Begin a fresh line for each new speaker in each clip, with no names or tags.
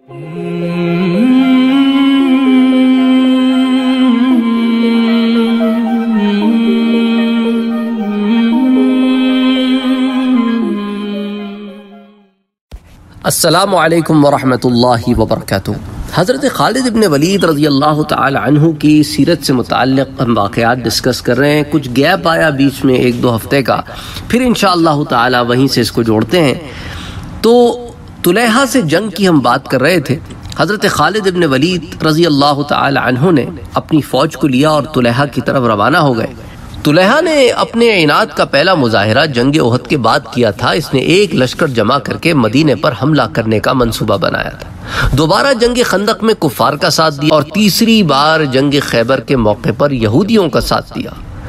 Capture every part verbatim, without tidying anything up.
السلام علیکم ورحمۃ اللہ وبرکاتہ۔ حضرت خالد ابن ولید رضی اللہ تعالی عنہ کی سیرت سے متعلق ہم واقعات ڈسکس کر رہے ہیں۔ کچھ گیپ آیا بیچ میں ایک دو ہفتے کا، پھر انشاءاللہ تعالی وہیں سے اس کو جوڑتے ہیں۔ تو طلیحہ سے جنگ کی ہم بات کر رہے تھے۔ حضرت خالد ابن ولید رضی اللہ تعالی عنہ نے اپنی فوج کو لیا اور طلیحہ کی طرف روانہ ہو گئے۔ طلیحہ نے اپنے عناد کا پہلا مظاہرہ جنگ احد کے بعد کیا تھا۔ اس نے ایک لشکر جمع کر کے مدینے پر حملہ کرنے کا منصوبہ بنایا تھا۔ دوبارہ جنگ خندق میں کفار کا ساتھ دیا اور تیسری بار جنگ خیبر کے موقع پر یہودیوں کا ساتھ دیا۔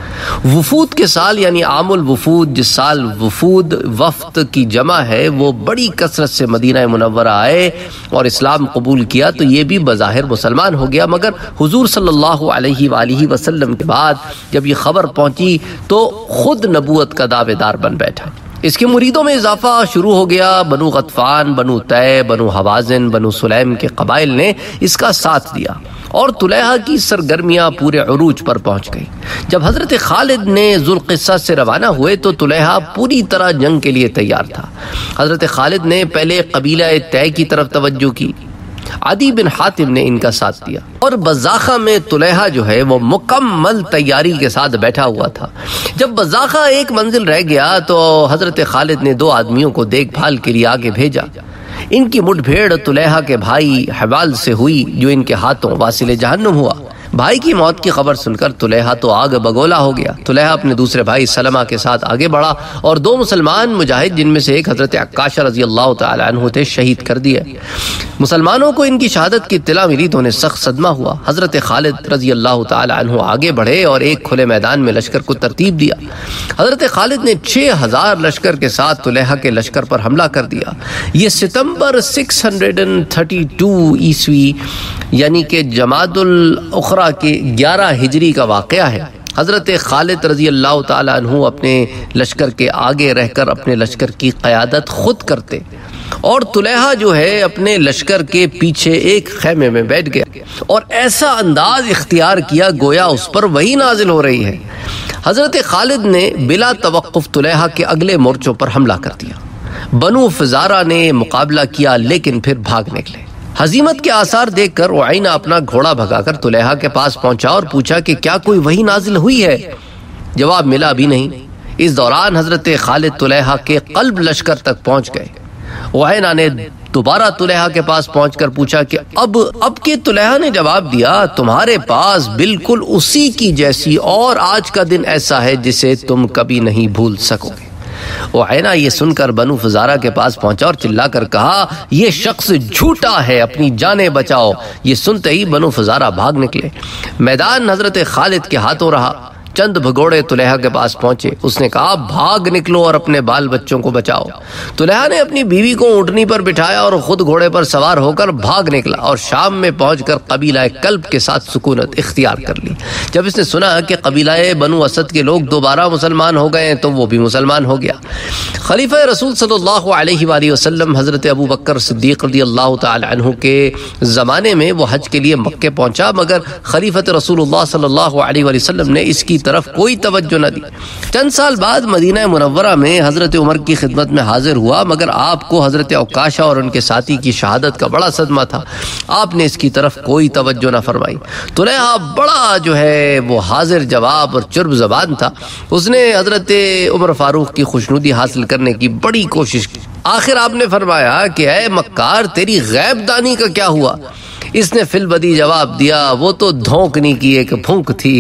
وفود کے سال یعنی عام الوفود، جس سال وفود وفد کی جمع ہے، وہ بڑی کثرت سے مدینہ منورہ آئے اور اسلام قبول کیا، تو یہ بھی بظاہر مسلمان ہو گیا، مگر حضور صلی اللہ علیہ وآلہ وسلم کے بعد جب یہ خبر پہنچی تو خود نبوت کا دعوے دار بن بیٹھا۔ اس کے مریدوں میں اضافہ شروع ہو گیا۔ بنو غطفان، بنو طے، بنو حوازن، بنو سلیم کے قبائل نے اس کا ساتھ دیا اور طلیحہ کی سرگرمیاں پورے عروج پر پہنچ گئی۔ جب حضرت خالد نے ذوالقصہ سے روانہ ہوئے تو طلیحہ پوری طرح جنگ کے لیے تیار تھا۔ حضرت خالد نے پہلے قبیلہ طے کی طرف توجہ کی، عدی بن حاتم نے ان کا ساتھ دیا، اور بزاخہ میں طلیحہ جو ہے وہ مکمل تیاری کے ساتھ بیٹھا ہوا تھا۔ جب بزاخہ ایک منزل رہ گیا تو حضرت خالد نے دو آدمیوں کو دیکھ بھال کے لیے آگے بھیجا۔ ان کی مٹ بھیڑ طلیحہ کے بھائی حبال سے ہوئی، جو ان کے ہاتھوں واصل جہنم ہوا۔ بھائی کی موت کی خبر سن کر طلیحہ تو آگ بگولا ہو گیا۔ طلیحہ اپنے دوسرے بھائی سلمہ کے ساتھ آگے بڑھا اور دو مسلمان مجاہد، جن میں سے ایک حضرت عکاشہ رضی اللہ تعالی عنہ تھے، شہید کر دیے۔ مسلمانوں کو ان کی شہادت کی اطلاع ملی تو انہیں سخت صدمہ ہوا۔ حضرت خالد رضی اللہ تعالی عنہ آگے بڑھے اور ایک کھلے میدان میں لشکر کو ترتیب دیا۔ حضرت خالد نے چھ ہزار لشکر کے ساتھ طلیحہ کے لشکر پر حملہ کر دیا۔ یہ ستمبر چھ سو بتیس عیسوی یعنی کہ جمادی الاخری کے گیارہ ہجری کا واقعہ ہے۔ حضرت خالد رضی اللہ تعالی عنہ اپنے لشکر کے آگے رہ کر اپنے لشکر کی قیادت خود کرتے اور طلیحہ جو ہے اپنے لشکر کے پیچھے ایک خیمے میں بیٹھ گیا اور ایسا انداز اختیار کیا گویا اس پر وحی نازل ہو رہی ہے۔ حضرت خالد نے بلا توقف طلیحہ کے اگلے مورچوں پر حملہ کر دیا۔ بنو فزارہ نے مقابلہ کیا لیکن پھر بھاگ نکلے۔ ہزیمت کے آثار دیکھ کر عینہ اپنا گھوڑا بھگا کر طلیحہ کے پاس پہنچا اور پوچھا کہ کیا کوئی وحی نازل ہوئی ہے؟ جواب ملا بھی نہیں۔ اس دوران حضرت خالد طلیحہ کے قلب لشکر تک پہنچ گئے۔ عینہ نے دوبارہ طلیحہ کے پاس پہنچ کر پوچھا کہ اب اب کے طلیحہ نے جواب دیا، تمہارے پاس بالکل اسی کی جیسی اور آج کا دن ایسا ہے جسے تم کبھی نہیں بھول سکو گے۔ عینہ یہ سن کر بنو فزارہ کے پاس پہنچا اور چلا کر کہا، یہ شخص جھوٹا ہے، اپنی جانیں بچاؤ۔ یہ سنتے ہی بنو فزارہ بھاگ نکلے۔ میدان حضرت خالد کے ہاتھوں رہا۔ چند بھگوڑے طلیحہ کے پاس پہنچے۔ اس نے کہا، بھاگ نکلو اور اپنے بال بچوں کو بچاؤ۔ طلیحہ نے اپنی بیوی کو اونٹنی پر بٹھایا اور خود گھوڑے پر سوار ہو کر بھاگ نکلا اور شام میں پہنچ کر قبیلہ کلب کے ساتھ سکونت اختیار کر لی۔ جب اس نے سنا کہ قبیلہ بنو اسد کے لوگ دوبارہ مسلمان ہو گئے تو وہ بھی مسلمان ہو گیا۔ خلیفہ رسول صلی اللہ علیہ وآلہ وسلم حضرت ابو بکر صدیق رضی اللہ تعالی عنہ کے زمانے میں وہ حج کے لیے مکہ پہنچا، مگر خلیفہ رسول اللہ صلی اللہ علیہ وآلہ وسلم نے اس کی طرف کوئی توجہ نہ دی۔ چند سال بعد مدینہ منورہ میں حضرت عمر کی خدمت میں حاضر ہوا، مگر آپ کو حضرت عکاشہ اور ان کے ساتھی کی شہادت کا بڑا صدمہ تھا۔ آپ نے اس کی طرف کوئی توجہ نہ فرمائی۔ طلیحہ بڑا جو ہے وہ حاضر جواب اور چرب زبان تھا۔ اس نے حضرت عمر فاروق کی خوشنودی حاصل کرنے کی بڑی کوشش کی۔ آخر آپ نے فرمایا کہ اے مکار، تیری غیب دانی کا کیا ہوا؟ اس نے فی البدی جواب دیا، وہ تو دھونکنی کی ایک پھونک تھی۔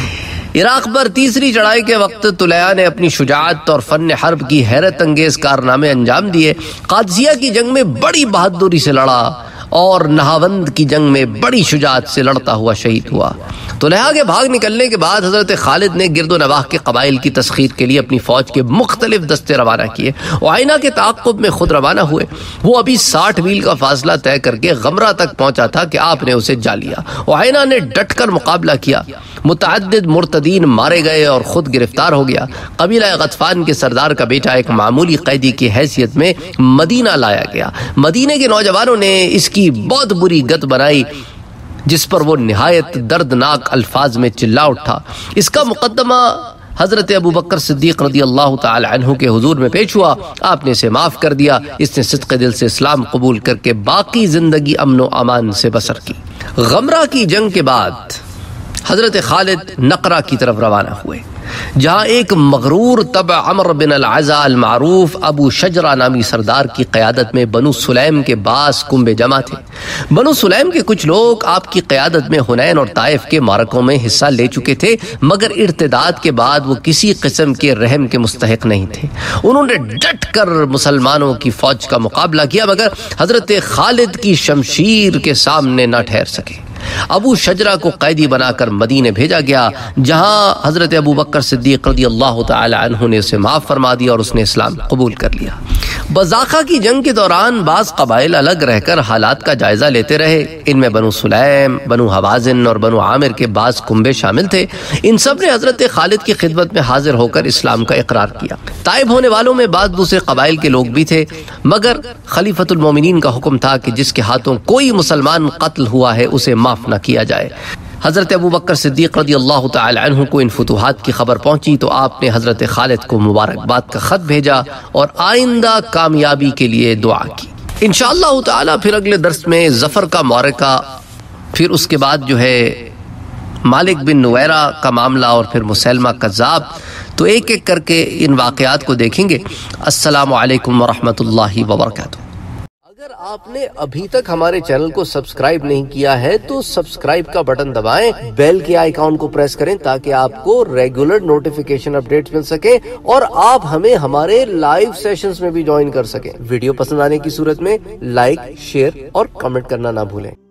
عراق پر تیسری چڑھائی کے وقت طلیحہ نے اپنی شجاعت اور فن حرب کی حیرت انگیز کارنامے انجام دیے۔ قادسیہ کی جنگ میں بڑی بہادری سے لڑا اور نہاوند کی جنگ میں بڑی شجاعت سے لڑتا ہوا شہید ہوا۔ طلیحہ کے بھاگ نکلنے کے بعد حضرت خالد نے گرد و نواح کے قبائل کی تسخیر کے لیے اپنی فوج کے مختلف دستے روانہ کیے۔ عینہ کے تعاقب میں خود روانہ ہوئے۔ وہ ابھی ساٹھ میل کا فاصلہ طے کر کے غمرہ تک پہنچا تھا کہ آپ نے اسے جا لیا۔ عینہ نے ڈٹ کر مقابلہ کیا، متعدد مرتدین مارے گئے اور خود گرفتار ہو گیا۔ قبیلہ غطفان کے سردار کا بیٹا ایک معمولی قیدی کی حیثیت میں مدینہ لایا گیا۔ مدینے کے نوجوانوں نے اس کی کی بہت بری گت بنائی جس پر وہ نہایت دردناک الفاظ میں چلا اٹھا۔ اس کا مقدمہ حضرت ابو بکر صدیق رضی اللہ تعالی عنہ کے حضور میں پیش ہوا۔ آپ نے اسے معاف کر دیا۔ اس نے صدق دل سے اسلام قبول کر کے باقی زندگی امن و امان سے بسر کی۔ غمرہ کی جنگ کے بعد حضرت خالد نقرہ کی طرف روانہ ہوئے، جہاں ایک مغرور تبع عمر بن العزا المعروف ابو شجرہ نامی سردار کی قیادت میں بنو سلیم کے باس کنبے جمع تھے۔ بنو سلیم کے کچھ لوگ آپ کی قیادت میں حنین اور طائف کے معرکوں میں حصہ لے چکے تھے، مگر ارتداد کے بعد وہ کسی قسم کے رحم کے مستحق نہیں تھے۔ انہوں نے ڈٹ کر مسلمانوں کی فوج کا مقابلہ کیا، مگر حضرت خالد کی شمشیر کے سامنے نہ ٹھہر سکے۔ ابو شجرہ کو قیدی بنا کر مدینے بھیجا گیا، جہاں حضرت ابو بکر صدیق رضی اللہ تعالی عنہ نے اسے معاف فرما دیا اور اس نے اسلام قبول کر لیا۔ بزاخہ کی جنگ کے دوران بعض قبائل الگ رہ کر حالات کا جائزہ لیتے رہے۔ ان میں بنو سلیم، بنو حوازن اور بنو عامر کے بعض کنبے شامل تھے۔ ان سب نے حضرت خالد کی خدمت میں حاضر ہو کر اسلام کا اقرار کیا۔ طائب ہونے والوں میں بعض دوسرے قبائل کے لوگ بھی تھے، مگر خلیفۃ المومنین کا حکم تھا کہ جس کے ہاتھوں کوئی مسلمان قتل ہوا ہے اسے معاف نہ کیا جائے۔ حضرت ابو بکر صدیق رضی اللہ تعالی عنہ کو ان فتوحات کی خبر پہنچی تو آپ نے حضرت خالد کو مبارکباد کا خط بھیجا اور آئندہ کامیابی کے لیے دعا کی۔ انشاءاللہ تعالی پھر اگلے درس میں ظفر کا معرکہ، پھر اس کے بعد جو ہے مالک بن نویرہ کا معاملہ اور پھر مسیلمہ کذاب، تو ایک ایک کر کے ان واقعات کو دیکھیں گے۔ السلام علیکم ورحمۃ اللہ وبرکاتہ۔ اگر آپ نے ابھی تک ہمارے چینل کو سبسکرائب نہیں کیا ہے تو سبسکرائب کا بٹن دبائیں، بیل کے آئیکن کو پریس کریں تاکہ آپ کو ریگولر نوٹیفیکیشن اپڈیٹس مل سکیں اور آپ ہمیں ہمارے لائیو سیشنز میں بھی جوائن کر سکیں۔ ویڈیو پسند آنے کی صورت میں لائک، شیئر اور کمنٹ کرنا نہ بھولیں۔